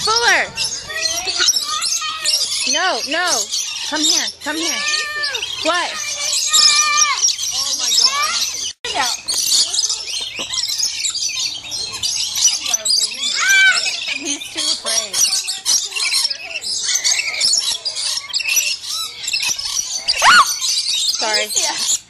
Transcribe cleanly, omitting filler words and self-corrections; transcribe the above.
Fuller! No, no. Come here, come here. What? Oh my God. He's too afraid. Sorry.